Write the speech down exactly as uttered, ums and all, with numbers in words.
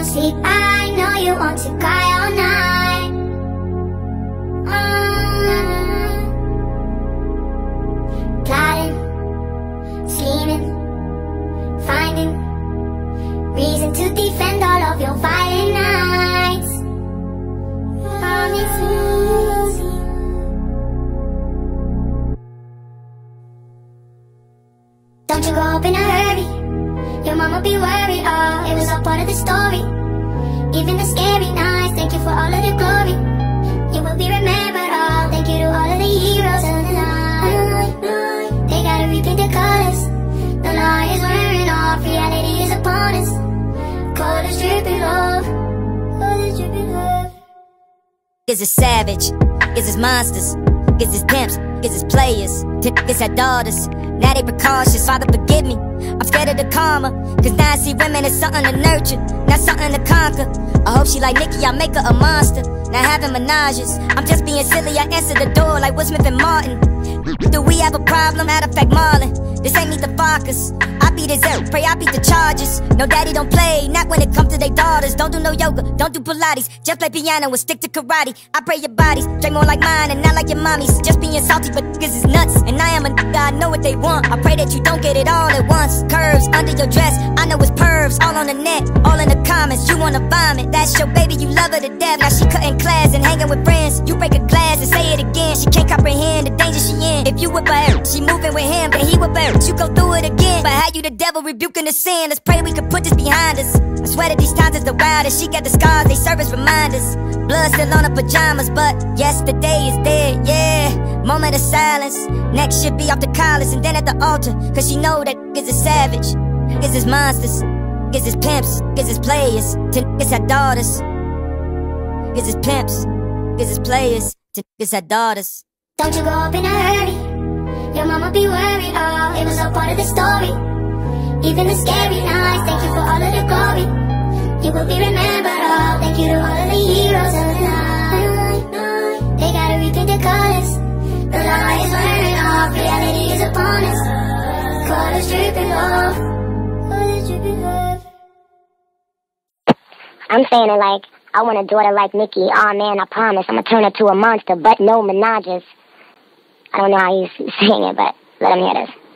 sleep, I know you want to cry all night. uh, Plotting, scheming, finding reason to defend all of your violent nights. Promise me. Don't you go up in a hurry, your mama be worried. Oh, it was all part of the story. Even the scary nights, thank you for all of the glory. You will be remembered. Oh, thank you to all of the heroes of the night. They gotta repaint the colors, the lie is wearing off, reality is upon us. Cold as dripping love, cold as dripping love. Is it savage? Is it monsters? Is it pimps? Is it players? Is it daughters? Now they precautious, Father forgive me. I'm scared of the karma, cause now I see women as something to nurture, not something to conquer. I hope she like Nicki, I make her a monster. Now having menages, I'm just being silly, I answer the door like Will Smith and Martin. Do we have a problem? Matter of fact, Marlon, this ain't Meet the Fockers. I beat his out, pray I beat the Chargers. No daddy don't play, not when it comes to their daughters. Don't do no yoga, don't do Pilates, just play piano and stick to karate. I pray your bodies drink more like mine and not like your mommy's. Just being salty, but niggas is nuts, and I am a nigga, I know what they want. I pray that you don't get it all at once. Curves under your dress, I know it's pervs, all on the net, all in the comments. You wanna vomit, that's your baby, you love her to death. Now she cutting class and hanging with friends. You break a glass and say it again, she can't comprehend the danger she in. If you whip her, she moving with him, then he whip her, you go through it again. But how you the devil rebuking the sin? Let's pray we can put this behind us. I swear that these times is the wildest. She got the scars, they serve as reminders. Blood still on her pajamas, but yesterday is dead, yeah. Moment of silence, next should be off the collars and then at the altar, cause she know that is a savage, is his monsters, is his pimps, is his players, to is her daughters, is his pimps, is his players, to is her daughters. Don't you go up in a hurry, your mama be worried. Oh, it was all part of the story. Even the scary nights, thank you for all of the glory. You will be remembered. Oh, thank you to all of the heroes of the night. They gotta repaint the colors, the lie is wearing off, reality is upon us. Colors dripping love, colors dripping love. I'm saying it like, I want a daughter like Nicki. Aw, man, I promise I'm gonna turn her to a monster, but no menages. I don't know how he's saying it, but let him hear this.